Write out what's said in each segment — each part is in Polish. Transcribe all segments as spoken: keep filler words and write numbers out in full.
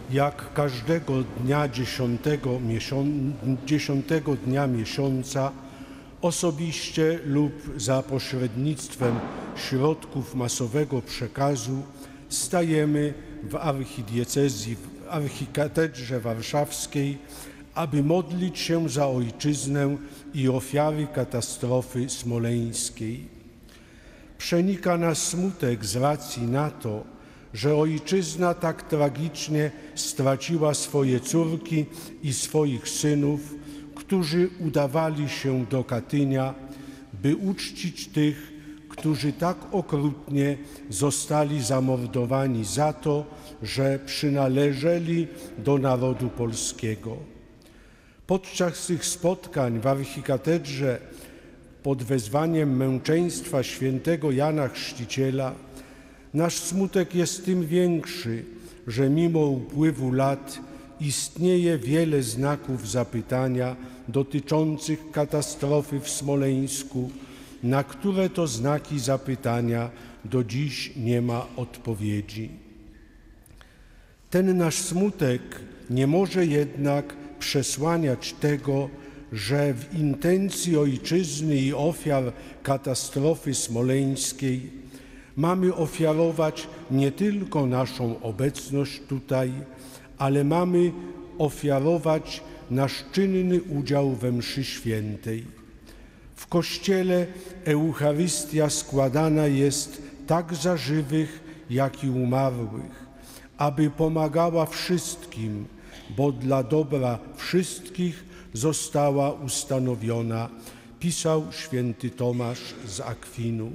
Jak każdego dnia dziesiątego, dziesiątego dnia miesiąca osobiście lub za pośrednictwem środków masowego przekazu stajemy w archidiecezji, w archikatedrze warszawskiej, aby modlić się za ojczyznę i ofiary katastrofy smoleńskiej. Przenika nas smutek z racji na to, że ojczyzna tak tragicznie straciła swoje córki i swoich synów, którzy udawali się do Katynia, by uczcić tych, którzy tak okrutnie zostali zamordowani za to, że przynależeli do narodu polskiego. Podczas tych spotkań w archikatedrze pod wezwaniem męczeństwa świętego Jana Chrzciciela nasz smutek jest tym większy, że mimo upływu lat istnieje wiele znaków zapytania dotyczących katastrofy w Smoleńsku, na które to znaki zapytania do dziś nie ma odpowiedzi. Ten nasz smutek nie może jednak przesłaniać tego, że w intencji ojczyzny i ofiar katastrofy smoleńskiej mamy ofiarować nie tylko naszą obecność tutaj, ale mamy ofiarować nasz czynny udział we mszy świętej. W Kościele Eucharystia składana jest tak za żywych, jak i umarłych, aby pomagała wszystkim, bo dla dobra wszystkich została ustanowiona, pisał święty Tomasz z Akwinu.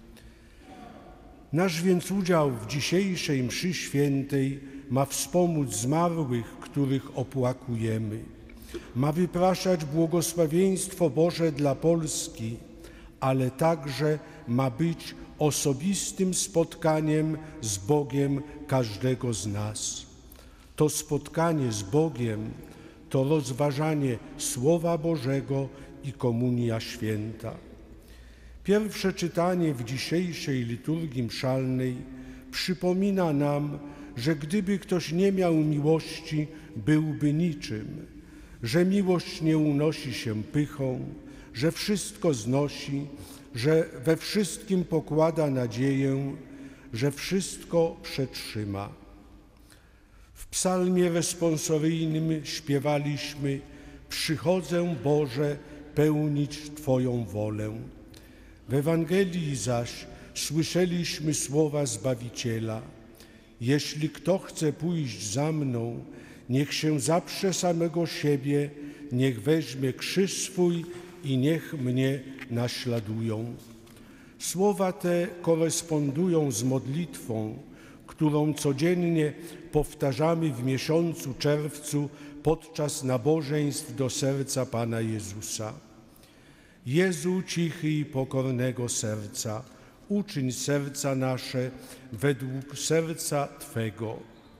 Nasz więc udział w dzisiejszej mszy świętej ma wspomóc zmarłych, których opłakujemy. Ma wypraszać błogosławieństwo Boże dla Polski, ale także ma być osobistym spotkaniem z Bogiem każdego z nas. To spotkanie z Bogiem to rozważanie Słowa Bożego i komunia święta. Pierwsze czytanie w dzisiejszej liturgii mszalnej przypomina nam, że gdyby ktoś nie miał miłości, byłby niczym, że miłość nie unosi się pychą, że wszystko znosi, że we wszystkim pokłada nadzieję, że wszystko przetrzyma. W psalmie responsoryjnym śpiewaliśmy: Przychodzę, Boże, pełnić Twoją wolę. W Ewangelii zaś słyszeliśmy słowa Zbawiciela: Jeśli kto chce pójść za mną, niech się zaprze samego siebie, niech weźmie krzyż swój i niech mnie naśladują. Słowa te korespondują z modlitwą, którą codziennie powtarzamy w miesiącu czerwcu podczas nabożeństw do serca Pana Jezusa. Jezu cichy i pokornego serca, uczyń serca nasze według serca Twego.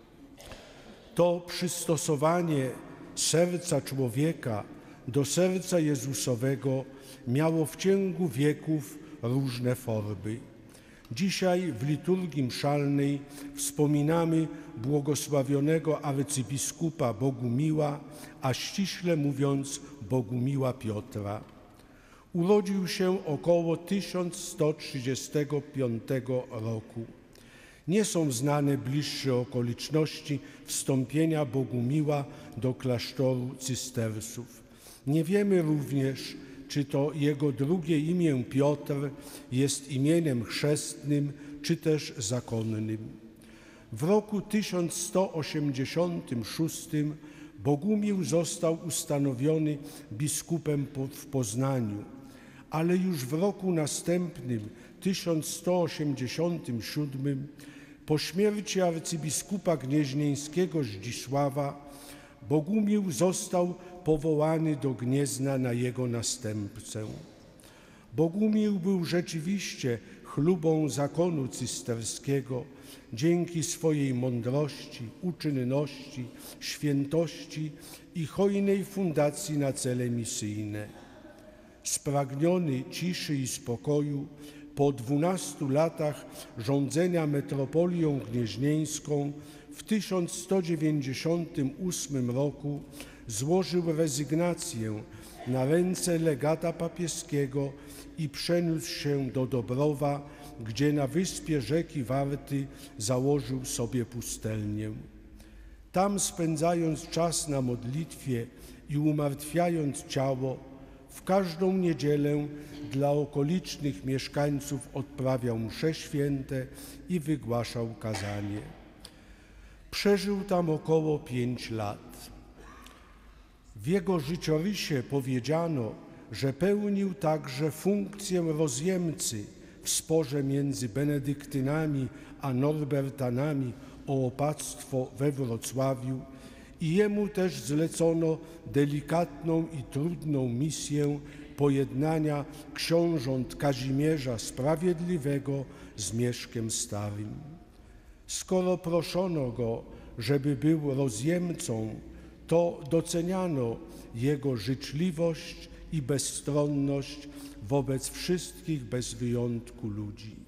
To przystosowanie serca człowieka do serca Jezusowego miało w ciągu wieków różne formy. Dzisiaj w liturgii mszalnej wspominamy błogosławionego arcybiskupa Bogumiła, a ściśle mówiąc Bogumiła Piotra. Urodził się około tysiąc sto trzydziestego piątego roku. Nie są znane bliższe okoliczności wstąpienia Bogumiła do klasztoru cystersów. Nie wiemy również, czy to jego drugie imię Piotr jest imieniem chrzestnym, czy też zakonnym. W roku tysiąc sto osiemdziesiątym szóstym Bogumił został ustanowiony biskupem w Poznaniu, ale już w roku następnym, tysiąc sto osiemdziesiątym siódmym, po śmierci arcybiskupa gnieźnieńskiego Zdzisława, Bogumił został powołany do Gniezna na jego następcę. Bogumił był rzeczywiście chlubą zakonu cysterskiego dzięki swojej mądrości, uczynności, świętości i hojnej fundacji na cele misyjne. Spragniony ciszy i spokoju, po dwunastu latach rządzenia metropolią gnieźnieńską w tysiąc sto dziewięćdziesiątym ósmym roku złożył rezygnację na ręce legata papieskiego i przeniósł się do Dobrowa, gdzie na wyspie rzeki Warty założył sobie pustelnię. Tam, spędzając czas na modlitwie i umartwiając ciało, w każdą niedzielę dla okolicznych mieszkańców odprawiał msze święte i wygłaszał kazanie. Przeżył tam około pięć lat. W jego życiorysie powiedziano, że pełnił także funkcję rozjemcy w sporze między benedyktynami a norbertanami o opactwo we Wrocławiu i jemu też zlecono delikatną i trudną misję pojednania książąt Kazimierza Sprawiedliwego z Mieszkiem Starym. Skoro proszono go, żeby był rozjemcą, to doceniano jego życzliwość i bezstronność wobec wszystkich bez wyjątku ludzi.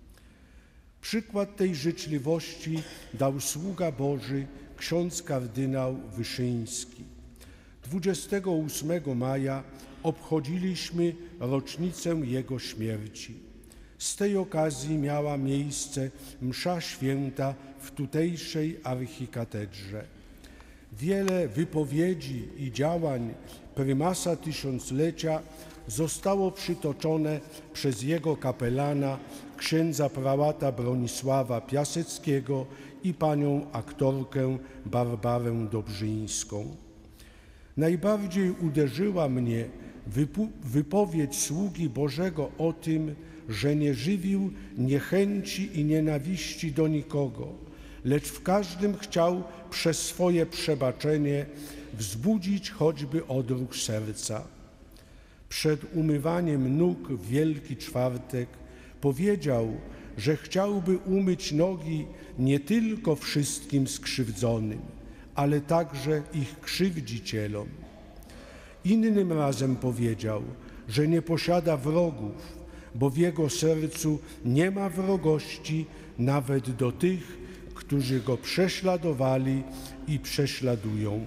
Przykład tej życzliwości dał sługa Boży ksiądz kardynał Wyszyński. dwudziestego ósmego maja obchodziliśmy rocznicę jego śmierci. Z tej okazji miała miejsce msza święta w tutejszej archikatedrze. Wiele wypowiedzi i działań prymasa tysiąclecia zostało przytoczone przez jego kapelana, księdza prałata Bronisława Piaseckiego i panią aktorkę Barbarę Dobrzyńską. Najbardziej uderzyła mnie wypowiedź sługi Bożego o tym, że nie żywił niechęci i nienawiści do nikogo, lecz w każdym chciał przez swoje przebaczenie wzbudzić choćby odruch serca. Przed umywaniem nóg w Wielki Czwartek powiedział, że chciałby umyć nogi nie tylko wszystkim skrzywdzonym, ale także ich krzywdzicielom. Innym razem powiedział, że nie posiada wrogów, bo w jego sercu nie ma wrogości nawet do tych, którzy go prześladowali i prześladują.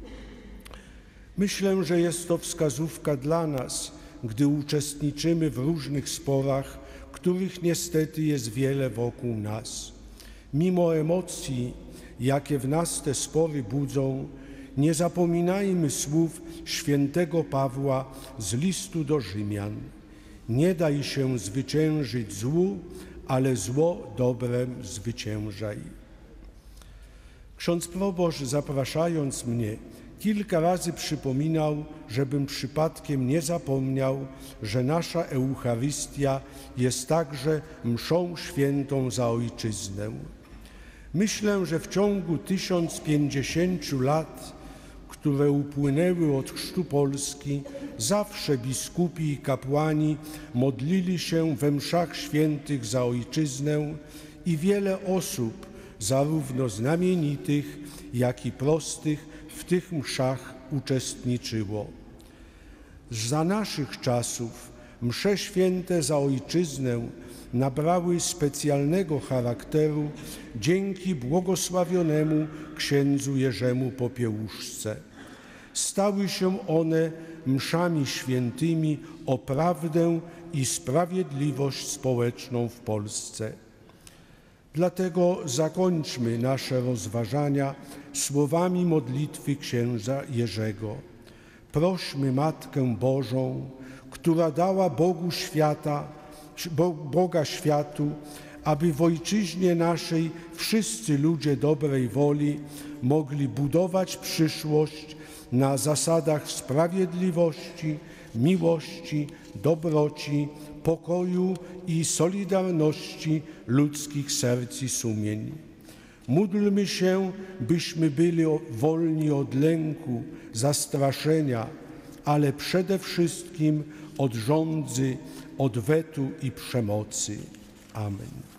Myślę, że jest to wskazówka dla nas, gdy uczestniczymy w różnych sporach, których niestety jest wiele wokół nas. Mimo emocji, jakie w nas te spory budzą, nie zapominajmy słów świętego Pawła z listu do Rzymian. Nie daj się zwyciężyć złu, ale zło dobrem zwyciężaj. Ksiądz proboszcz, zapraszając mnie, kilka razy przypominał, żebym przypadkiem nie zapomniał, że nasza Eucharystia jest także mszą świętą za Ojczyznę. Myślę, że w ciągu tysiąc pięćdziesięciu lat, które upłynęły od chrztu Polski, zawsze biskupi i kapłani modlili się we mszach świętych za Ojczyznę i wiele osób, zarówno znamienitych, jak i prostych, w tych mszach uczestniczyło. Za naszych czasów msze święte za Ojczyznę nabrały specjalnego charakteru dzięki błogosławionemu księdzu Jerzemu Popiełuszce. Stały się one mszami świętymi o prawdę i sprawiedliwość społeczną w Polsce. Dlatego zakończmy nasze rozważania słowami modlitwy księdza Jerzego. Prośmy Matkę Bożą, która dała Bogu świata, Boga światu, aby w Ojczyźnie naszej wszyscy ludzie dobrej woli mogli budować przyszłość na zasadach sprawiedliwości, miłości, dobroci, pokoju i solidarności ludzkich serc i sumień. Módlmy się, byśmy byli wolni od lęku, zastraszenia, ale przede wszystkim od żądzy, odwetu i przemocy. Amen.